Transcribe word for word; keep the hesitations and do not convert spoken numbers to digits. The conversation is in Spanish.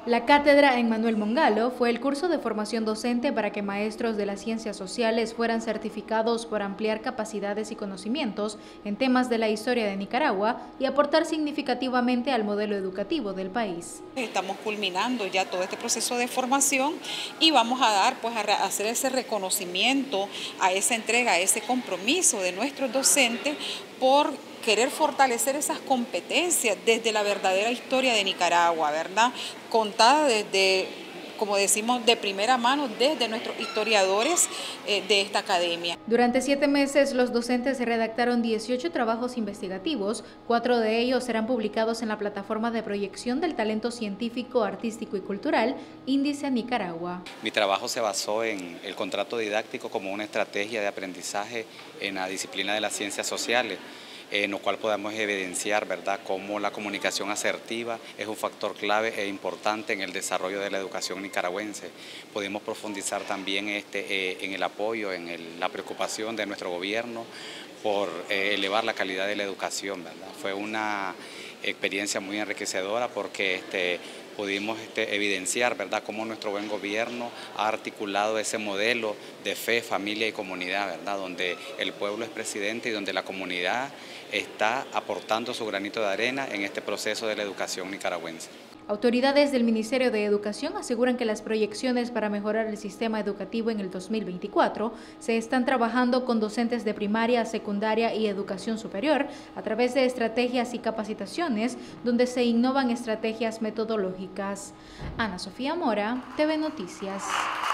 La cátedra en Manuel Mongalo fue el curso de formación docente para que maestros de las ciencias sociales fueran certificados por ampliar capacidades y conocimientos en temas de la historia de Nicaragua y aportar significativamente al modelo educativo del país. Estamos culminando ya todo este proceso de formación y vamos a dar, pues, a hacer ese reconocimiento, a esa entrega, a ese compromiso de nuestros docentes por querer fortalecer esas competencias desde la verdadera historia de Nicaragua, ¿verdad? Contada desde, como decimos, de primera mano desde nuestros historiadores eh, de esta academia. Durante siete meses, los docentes redactaron dieciocho trabajos investigativos, cuatro de ellos serán publicados en la plataforma de proyección del talento científico, artístico y cultural, Índice Nicaragua. Mi trabajo se basó en el contrato didáctico como una estrategia de aprendizaje en la disciplina de las ciencias sociales, en lo cual podemos evidenciar, ¿verdad?, cómo la comunicación asertiva es un factor clave e importante en el desarrollo de la educación nicaragüense. Pudimos profundizar también este, eh, en el apoyo, en el, la preocupación de nuestro gobierno por eh, elevar la calidad de la educación, ¿verdad? Fue una experiencia muy enriquecedora porque este, pudimos este, evidenciar, ¿verdad?, cómo nuestro buen gobierno ha articulado ese modelo de fe, familia y comunidad, ¿verdad?, donde el pueblo es presidente y donde la comunidad está aportando su granito de arena en este proceso de la educación nicaragüense. Autoridades del Ministerio de Educación aseguran que las proyecciones para mejorar el sistema educativo en el dos mil veinticuatro se están trabajando con docentes de primaria, secundaria y educación superior a través de estrategias y capacitaciones donde se innovan estrategias metodológicas. Ana Sofía Mora, T V Noticias.